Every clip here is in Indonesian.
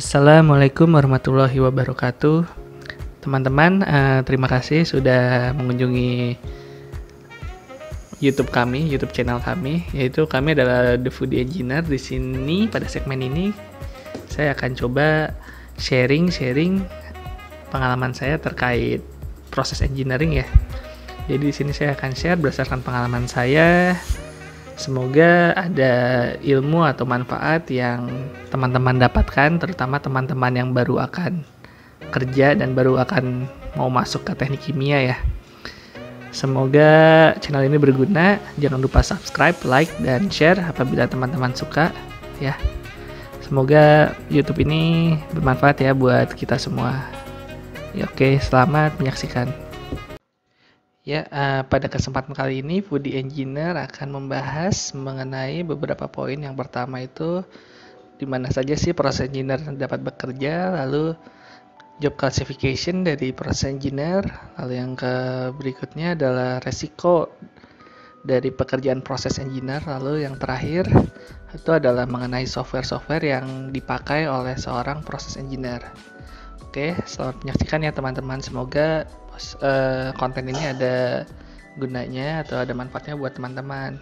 Assalamualaikum warahmatullahi wabarakatuh. Teman-teman, terima kasih sudah mengunjungi YouTube kami, YouTube channel kami, yaitu kami adalah The Foodie Engineer. Di sini pada segmen ini saya akan coba sharing pengalaman saya terkait proses engineering ya. Jadi di sini saya akan share berdasarkan pengalaman saya. Semoga ada ilmu atau manfaat yang teman-teman dapatkan, terutama teman-teman yang baru akan kerja dan baru akan mau masuk ke teknik kimia ya. Semoga channel ini berguna. Jangan lupa subscribe, like, dan share apabila teman-teman suka ya. Semoga YouTube ini bermanfaat ya buat kita semua. Ya, oke, selamat menyaksikan. Ya, pada kesempatan kali ini Foodie Engineer akan membahas mengenai beberapa poin. Yang pertama itu di mana saja sih proses engineer dapat bekerja, lalu job classification dari proses engineer, lalu yang berikutnya adalah resiko dari pekerjaan proses engineer, lalu yang terakhir itu adalah mengenai software-software yang dipakai oleh seorang proses engineer. Oke, selamat menyaksikan ya teman-teman. Semoga konten ini ada gunanya atau ada manfaatnya buat teman-teman.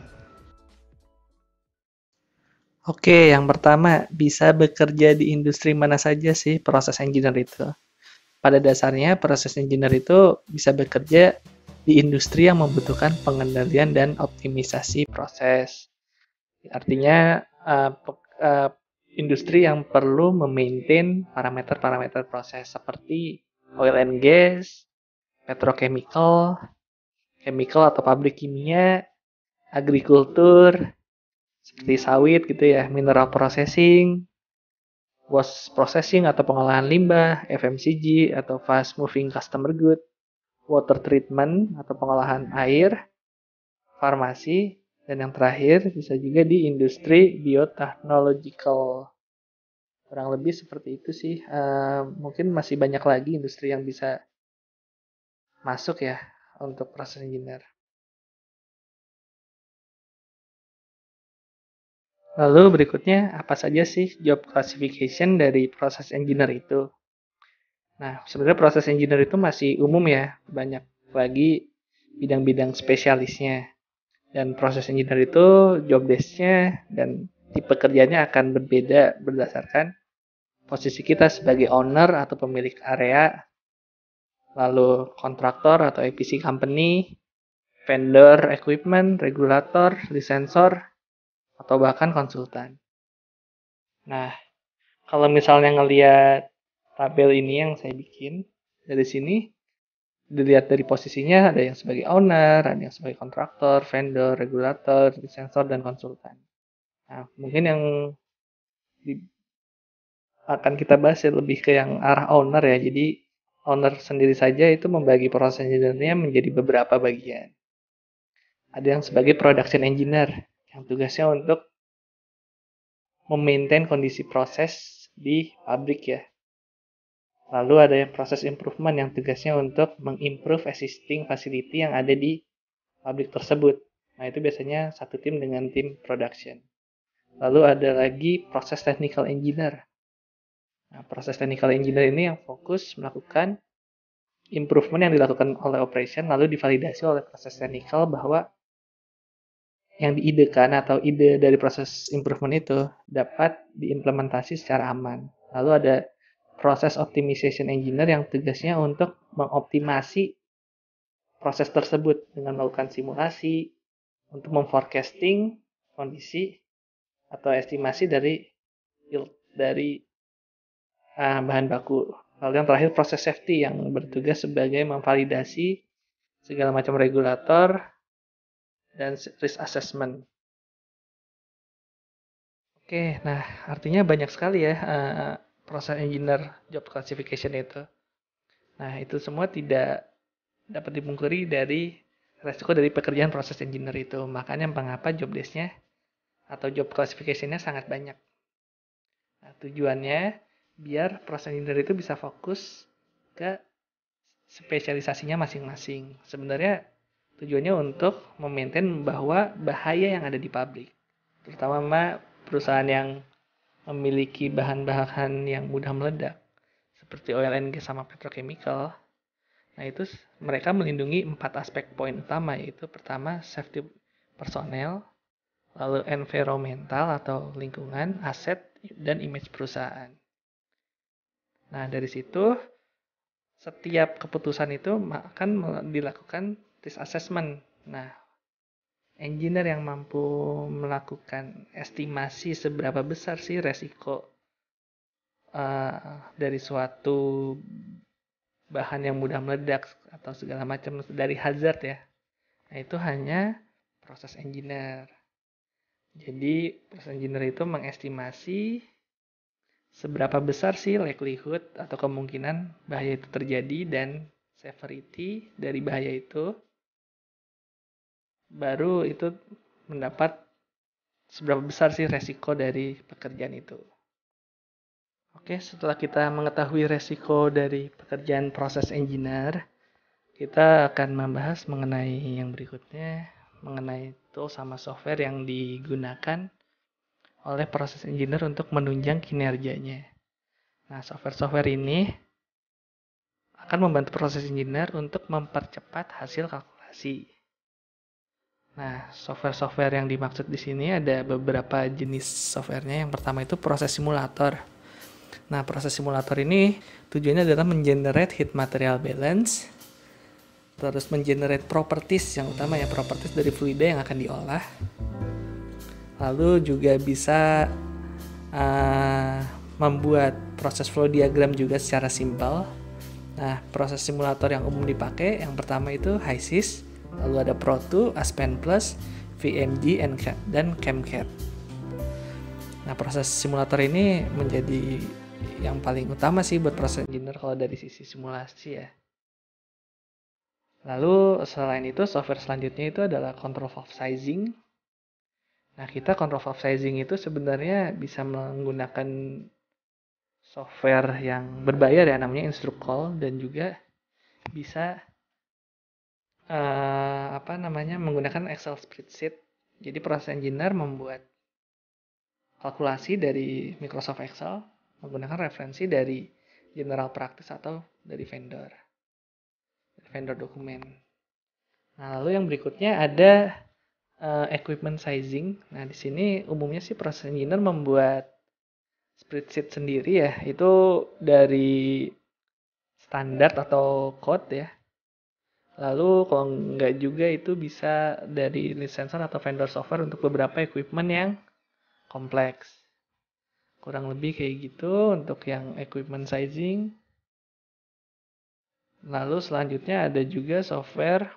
Oke, yang pertama, bisa bekerja di industri mana saja sih proses engineer itu? Pada dasarnya, proses engineer itu bisa bekerja di industri yang membutuhkan pengendalian dan optimisasi proses. Artinya, industri yang perlu memaintain parameter-parameter proses seperti oil and gas, petrochemical, chemical atau pabrik kimia, agrikultur, seperti sawit gitu ya, mineral processing, waste processing atau pengolahan limbah, FMCG atau fast moving customer good, water treatment atau pengolahan air, farmasi, dan yang terakhir bisa juga di industri biotechnological. Kurang lebih seperti itu sih. Mungkin masih banyak lagi industri yang bisa masuk ya untuk proses engineer. Lalu berikutnya, apa saja sih job classification dari proses engineer itu? Nah, sebenarnya proses engineer itu masih umum ya, banyak lagi bidang-bidang spesialisnya. Dan proses engineer itu job desk-nya dan tipe kerjanya akan berbeda berdasarkan posisi kita sebagai owner atau pemilik area, lalu kontraktor atau EPC company, vendor equipment, regulator, licensor, atau bahkan konsultan. Nah, kalau misalnya ngelihat tabel ini yang saya bikin, dari sini dilihat dari posisinya ada yang sebagai owner, ada yang sebagai kontraktor, vendor, regulator, licensor, dan konsultan. Nah, mungkin yang akan kita bahas ya lebih ke yang arah owner ya. Jadi owner sendiri saja itu membagi proses engineer-nya menjadi beberapa bagian. Ada yang sebagai production engineer, yang tugasnya untuk memaintain kondisi proses di pabrik ya. Lalu ada yang proses improvement yang tugasnya untuk mengimprove existing facility yang ada di pabrik tersebut. Nah, itu biasanya satu tim dengan tim production. Lalu ada lagi proses technical engineer. Nah, proses technical engineer ini yang fokus melakukan improvement yang dilakukan oleh operation lalu divalidasi oleh proses technical bahwa yang diidekan atau ide dari proses improvement itu dapat diimplementasi secara aman. Lalu ada proses optimization engineer yang tugasnya untuk mengoptimasi proses tersebut dengan melakukan simulasi untuk memforecasting kondisi atau estimasi dari bahan baku. Lalu yang terakhir proses safety yang bertugas sebagai memvalidasi segala macam regulator dan risk assessment. Oke, nah artinya banyak sekali ya proses engineer job classification itu. Nah, itu semua tidak dapat dipungkiri dari resiko dari pekerjaan proses engineer itu. Makanya mengapa job desk-nya atau job classification-nya sangat banyak. Nah, tujuannya biar proses engineer itu bisa fokus ke spesialisasinya masing-masing. Sebenarnya tujuannya untuk memaintain bahwa bahaya yang ada di pabrik, terutama perusahaan yang memiliki bahan-bahan yang mudah meledak seperti oil and gas sama petrochemical. Nah, itu mereka melindungi 4 aspek poin utama, yaitu pertama safety personel, lalu environmental atau lingkungan, aset, dan image perusahaan. Nah, dari situ setiap keputusan itu akan dilakukan risk assessment. Nah, engineer yang mampu melakukan estimasi seberapa besar sih resiko dari suatu bahan yang mudah meledak atau segala macam dari hazard ya. Nah, itu hanya proses engineer. Jadi, proses engineer itu mengestimasi seberapa besar sih likelihood atau kemungkinan bahaya itu terjadi dan severity dari bahaya itu. Baru itu mendapat seberapa besar sih resiko dari pekerjaan itu. Oke, setelah kita mengetahui resiko dari pekerjaan proses engineer, kita akan membahas mengenai yang berikutnya, mengenai tool sama software yang digunakan oleh proses engineer untuk menunjang kinerjanya. Nah, software-software ini akan membantu proses engineer untuk mempercepat hasil kalkulasi. Nah, software-software yang dimaksud di sini ada beberapa jenis softwarenya. Yang pertama itu proses simulator. Nah, proses simulator ini tujuannya adalah mengenerate heat material balance, terus mengenerate properties, yang utama ya properties dari fluida yang akan diolah. Lalu juga bisa membuat proses flow diagram juga secara simpel. Nah, proses simulator yang umum dipakai yang pertama itu HYSYS, lalu ada Pro2, Aspen Plus, VMG, dan ChemCAD. Nah, proses simulator ini menjadi yang paling utama sih buat proses engineer kalau dari sisi simulasi ya. Lalu selain itu software selanjutnya itu adalah control valve sizing. Nah, kita control valve sizing itu sebenarnya bisa menggunakan software yang berbayar ya, namanya Instrucol, dan juga bisa menggunakan Excel spreadsheet. Jadi proses engineer membuat kalkulasi dari Microsoft Excel menggunakan referensi dari general practice atau dari vendor dokumen. Nah, lalu yang berikutnya ada equipment sizing. Nah, di sini umumnya sih proses engineer membuat spreadsheet sendiri ya, itu dari standar atau code ya. Lalu kalau nggak juga itu bisa dari licensor atau vendor software untuk beberapa equipment yang kompleks. Kurang lebih kayak gitu untuk yang equipment sizing. Lalu selanjutnya ada juga software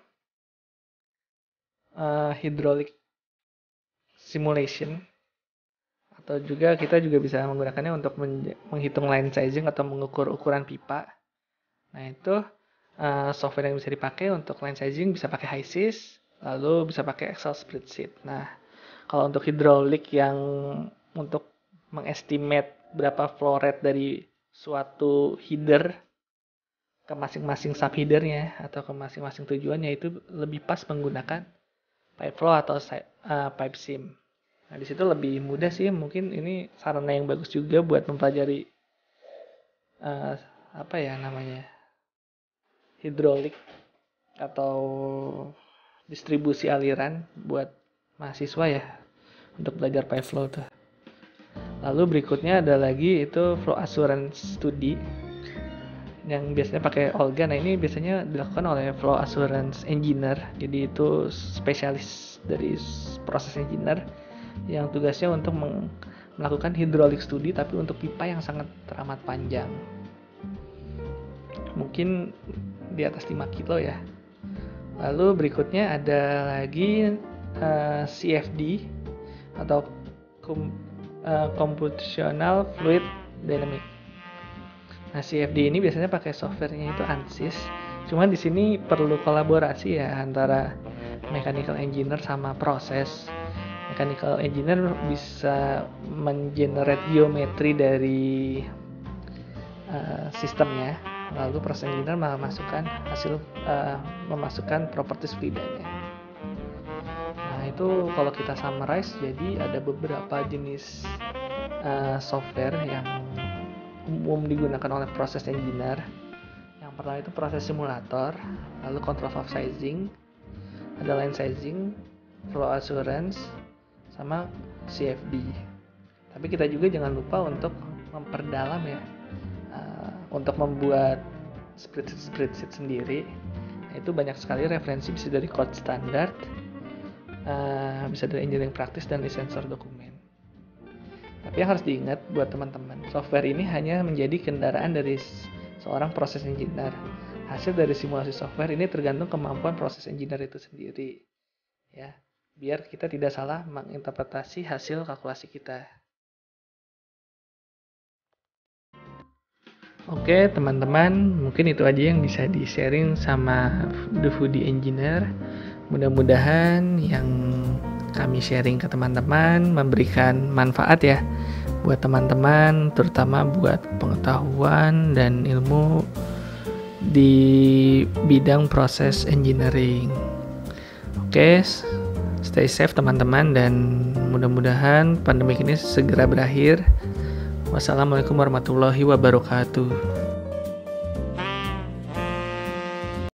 hydraulic simulation. Atau juga kita juga bisa menggunakannya untuk menghitung line sizing atau mengukur ukuran pipa. Nah, itu software yang bisa dipakai untuk line sizing bisa pakai HYSYS, lalu bisa pakai Excel spreadsheet. Nah, kalau untuk hidrolik yang untuk mengestimate berapa flow rate dari suatu header ke masing-masing subheadernya atau ke masing-masing tujuannya, itu lebih pas menggunakan pipe flow atau pipe sim. Nah, di situ lebih mudah sih, mungkin ini sarana yang bagus juga buat mempelajari hidrolik atau distribusi aliran buat mahasiswa ya untuk belajar pipe flow tuh. Lalu berikutnya ada lagi itu flow assurance study yang biasanya pakai Olga. Nah, ini biasanya dilakukan oleh flow assurance engineer. Jadi itu spesialis dari proses engineer yang tugasnya untuk melakukan hydraulic study tapi untuk pipa yang sangat teramat panjang. Mungkin di atas 5 kilo ya. Lalu berikutnya ada lagi CFD atau Computational Fluid Dynamics. Nah, CFD ini biasanya pakai softwarenya itu ANSYS. Cuman di sini perlu kolaborasi ya antara mechanical engineer sama proses. Mechanical engineer bisa mengenerate geometri dari sistemnya, lalu proses engineer memasukkan properties fluidanya. Nah, itu kalau kita summarize, jadi ada beberapa jenis software yang umum digunakan oleh proses engineer. Yang pertama itu proses simulator, lalu control valve sizing, ada line sizing, flow assurance, sama CFD. Tapi kita juga jangan lupa untuk memperdalam ya, untuk membuat spreadsheet sendiri. Nah, itu banyak sekali referensi, bisa dari code standar, bisa dari engineering practice dan sensor dokumen. Tapi yang harus diingat buat teman-teman, software ini hanya menjadi kendaraan dari seorang proses engineer. Hasil dari simulasi software ini tergantung kemampuan proses engineer itu sendiri. Ya, biar kita tidak salah menginterpretasi hasil kalkulasi kita. Oke teman-teman, mungkin itu aja yang bisa di-sharing sama The Foodie Engineer. Mudah-mudahan yang kami sharing ke teman-teman memberikan manfaat ya buat teman-teman, terutama buat pengetahuan dan ilmu di bidang proses engineering. Oke, stay safe teman-teman, dan mudah-mudahan pandemi ini segera berakhir. Wassalamualaikum warahmatullahi wabarakatuh.